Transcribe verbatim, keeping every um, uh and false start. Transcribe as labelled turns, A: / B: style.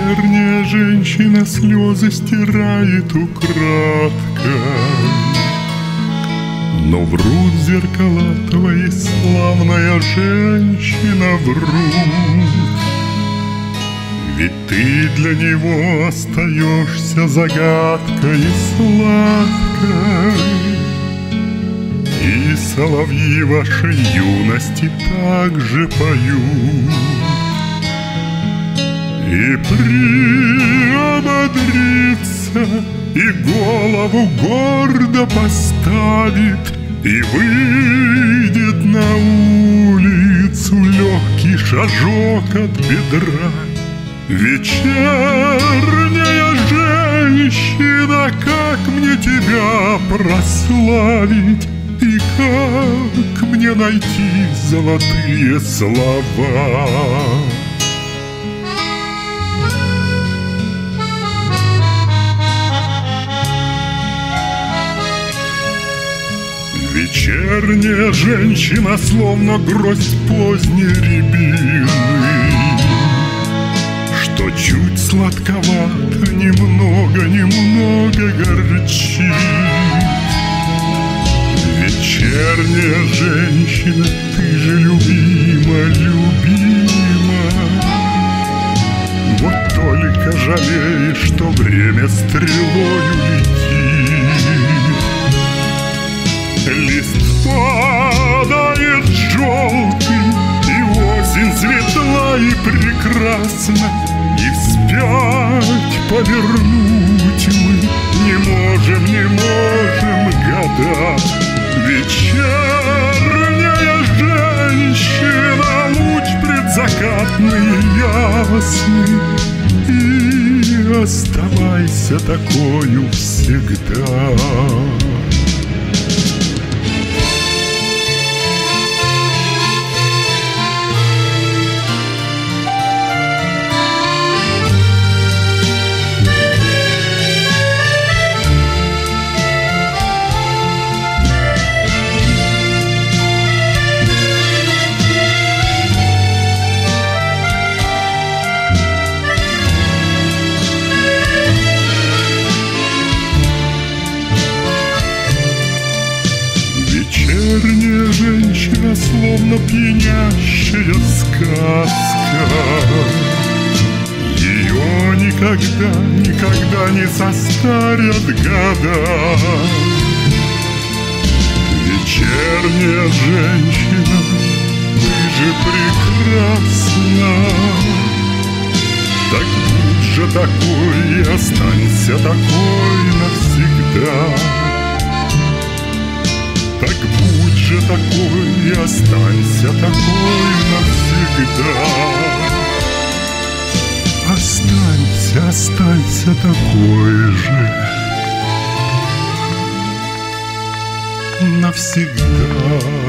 A: Вечерняя женщина слезы стирает украдкой, но врут зеркала твои, славная женщина, врут. Ведь ты для него остаешься загадкой сладкой, и соловьи вашей юности также поют. И приободрится, и голову гордо поставит, и выйдет на улицу легкий шажок от бедра. Вечерняя женщина, как мне тебя прославить, и как мне найти золотые слова? Вечерняя женщина, словно гроздь поздней рябины, что чуть сладковато, немного-немного горчит. Вечерняя женщина, ты же любима, любима. Вот только жалеешь, что время стрелою летит. Лист падает желтый, и осень светла и прекрасна, и вспять повернуть мы не можем, не можем года. Вечерняя женщина, луч предзакатный ясный, и оставайся такою всегда. Вечерняя женщина, словно пьянящая сказка, ее никогда, никогда не состарят года. Вечерняя женщина, ты же прекрасна, так будь же такой и останься такой навсегда. Так будь же такой и останься такой навсегда. Останься, останься такой же навсегда.